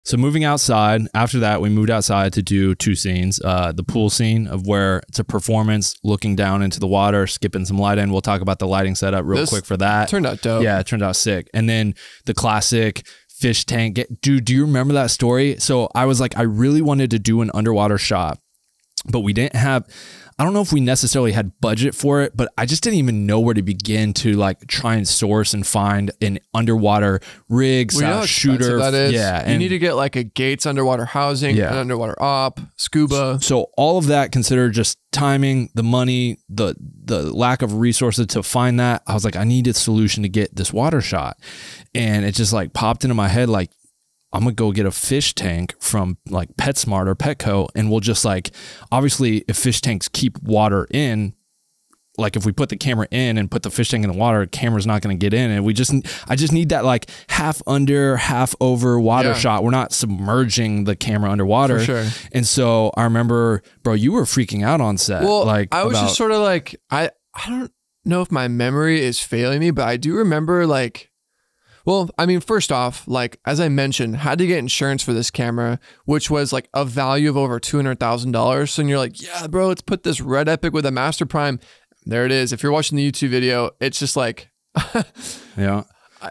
So moving outside, after that, we moved outside to do 2 scenes. The pool scene of where it's a performance looking down into the water, skipping some light in. We'll talk about the lighting setup real quick for that. Turned out dope. Yeah, it turned out sick. And then the classic fish tank. Dude, do you remember that story? So I was like, I really wanted to do an underwater shot, but we didn't have... I don't know if we necessarily had budget for it, but I just didn't even know where to begin to like try and source and find an underwater rig, shooter. That is. Yeah. You need to get like a Gates underwater housing, an underwater op, scuba. So all of that considered, just timing, the money, the lack of resources to find that. I was like, I need a solution to get this water shot. And it just like popped into my head, like, I'm gonna go get a fish tank from like PetSmart or Petco, and we'll just like, obviously if fish tanks keep water in, like if we put the camera in and put the fish tank in the water, the camera's not gonna get in. And I just need that like half under, half over water shot. We're not submerging the camera underwater. For sure. And so I remember, bro, you were freaking out on set. Well, like I was just sort of like, I don't know if my memory is failing me, but I do remember like, well, I mean, first off, like, as I mentioned, had to get insurance for this camera, which was like a value of over $200,000. So you're like, yeah, bro, let's put this Red Epic with a Master Prime. There it is. If you're watching the YouTube video, it's just like, yeah.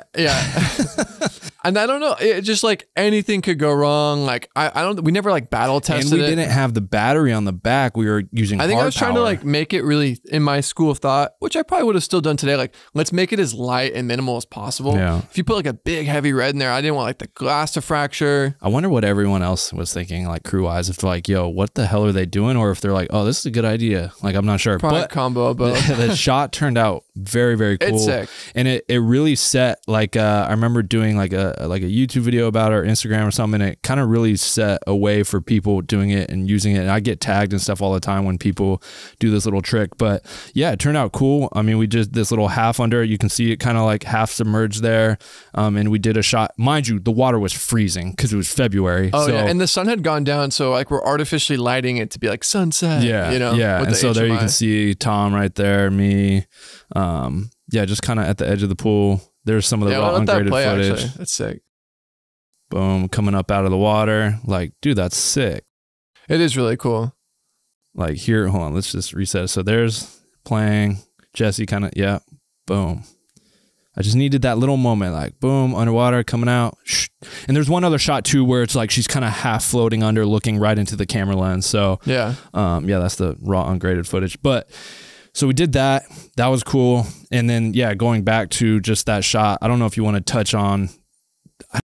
And I don't know, it just like anything could go wrong. Like we never like battle tested it. And we didn't have the battery on the back. We were using I think I was trying to power. like make it really, in my school of thought, which I probably would have still done today, like let's make it as light and minimal as possible. Yeah. If you put like a big heavy red in there, I didn't want like the glass to fracture. I wonder what everyone else was thinking, like crew wise, if they're like, yo, what the hell are they doing? Or if they're like, oh, this is a good idea. Like, I'm not sure. Probably but a combo, but the shot turned out very, very cool. It's sick. And it really set like, I remember doing like a YouTube video about it or Instagram or something. And it kind of really set a way for people doing it and using it. And I get tagged and stuff all the time when people do this little trick, but yeah, it turned out cool. I mean, we did this little half under, you can see it kind of like half submerged there. And we did a shot, mind you, the water was freezing because it was February. Oh so, yeah. And the sun had gone down. So like we're artificially lighting it to be like sunset. Yeah. You know? Yeah. And so HMI. there you can see Tom right there, me. Yeah, just kind of at the edge of the pool. There's some of the raw ungraded footage. Actually. That's sick. Boom, coming up out of the water. Like, dude, that's sick. It is really cool. Like here, hold on, let's just reset it. So there's playing, Jesse kind of, yeah, boom. I just needed that little moment, like boom, underwater, coming out. Shh. And there's one other shot too where it's like she's kind of half floating under, looking right into the camera lens. So yeah, that's the raw ungraded footage. But so we did that. That was cool. And then yeah, going back to just that shot, I don't know if you want to touch on.